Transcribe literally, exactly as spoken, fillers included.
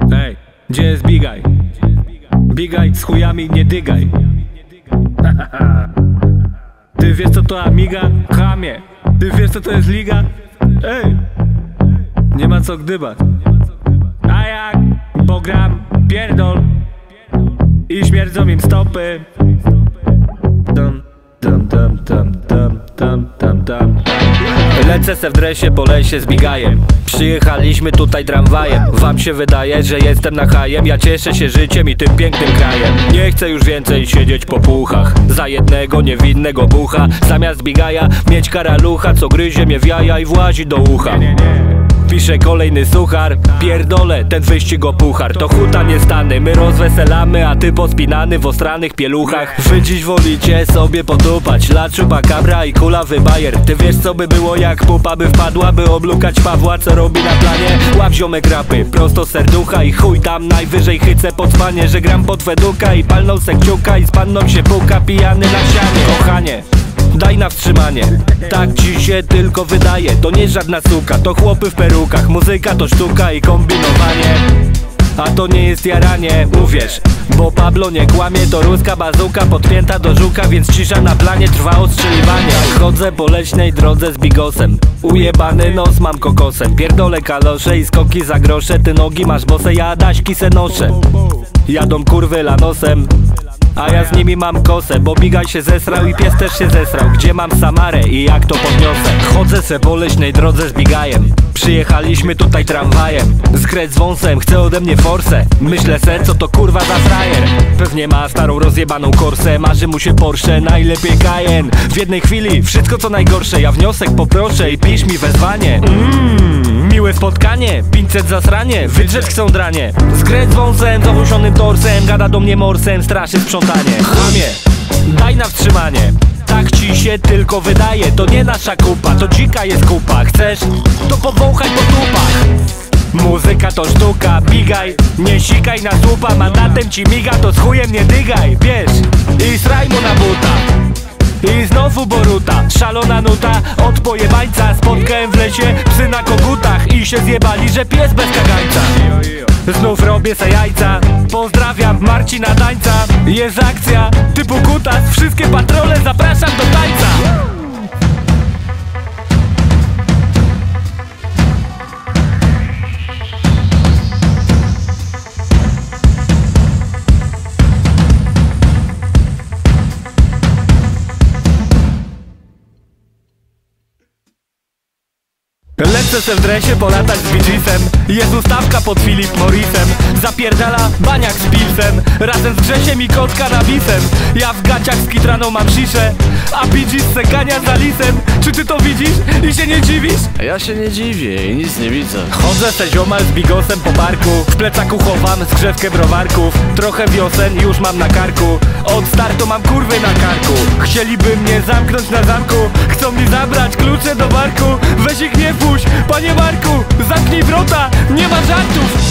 Ej, gdzie jest Bigaj? Bigaj z chujami nie dygaj. Ty wiesz co to Amiga? Chamie. Ty wiesz co to jest liga? Ej, nie ma co gdybać. A jak? Bo gram pierdol i śmierdzą im stopy. Dum, dum, dum, dum, dum, dum, dum, dum. Lecę se w dresie po lesie z Bigajem. Przyjechaliśmy tutaj tramwajem. Wam się wydaje, że jestem na hajem. Ja cieszę się życiem i tym pięknym krajem. Nie chcę już więcej siedzieć po puchach za jednego niewinnego bucha. Zamiast Bigaja mieć karalucha, co gryzie mnie w jaja i włazi do ucha. Piszę kolejny suchar, pierdolę ten wyścig o puchar. To huta nie stany, my rozweselamy, a ty pospinany w ostranych pieluchach. Wy dziś wolicie sobie potupać laczuba, kabra i kula wybajer. Ty wiesz co by było jak pupa by wpadła, by oblukać Pawła, co robi na planie. Łap ziomek rapy, prosto serducha i chuj tam najwyżej chycę pod spanie, że gram pod weduka i palną sekciuka i z panną się puka pijany na ścianie. Kochanie, daj na wstrzymanie, tak ci się tylko wydaje. To nie żadna suka, to chłopy w perukach. Muzyka to sztuka i kombinowanie, a to nie jest jaranie, uwierz, bo Pablo nie kłamie. To ruska bazuka podpięta do żuka, więc cisza na planie, trwa ostrzeliwanie. Chodzę po leśnej drodze z bigosem, ujebany nos mam kokosem. Pierdolę kalosze i skoki za grosze. Ty nogi masz bose, ja daśki se noszę. Jadą kurwy lanosem, a ja z nimi mam kosę, bo Bigaj się zesrał i pies też się zesrał. Gdzie mam Samarę i jak to podniosę? Chodzę se po leśnej drodze z Bigajem. Przyjechaliśmy tutaj tramwajem. Skret z wąsem, chce ode mnie forsę. Myślę se, co to kurwa za frajer. Pewnie ma starą rozjebaną korsę, marzy mu się Porsche, najlepiej Cayenne. W jednej chwili wszystko co najgorsze, ja wniosek poproszę i pisz mi wezwanie. Mmm, miłe spotkanie, pięćset zasranie, wydrzeć chcą dranie. Skret z wąsem, z owłosionym torsem, gada do mnie morsem, straszy sprzątanie. Chamie, daj na wstrzymanie, tak ci się tylko wydaje. To nie nasza kupa, to dzika jest kupa. Chcesz? To powąchaj po tupach. Muzyka to sztuka, Bigaj, nie sikaj na słupa. Mandatem ci miga, to z chujem nie dygaj. Wiesz, i sraj mu na buta. I znowu Boruta, szalona nuta od pojebańca. Spotkałem w lesie psy na kogutach i się zjebali, że pies bez kagańca. Znów robię se jajca, pozdrawiam Marcina Dańca. Jest akcja typu kutas, wszystkie patrole zapraszam do tańca. Lecę se w dresie polatać z Bee Geesem. Jest ustawka pod Philip Morrisem. Zapierdala baniak z pilsem, razem z Grzesiem i kot kanabisem. Ja w gaciach z kitraną mam sziszę, a Bee Gees se gania za lisem. Czy ty to widzisz i się nie dziwisz? Ja się nie dziwię i nic nie widzę. Chodzę se ziomal z bigosem po parku, w plecaku chowam zgrzewkę browarków. Trochę wiosen już mam na karku, od startu mam kurwy na karku. Chcieliby mnie zamknąć na zamku, chcą mi zabrać klucze do barku. Weź ich nie puść, panie Marku, zamknij wrota, nie ma żartów.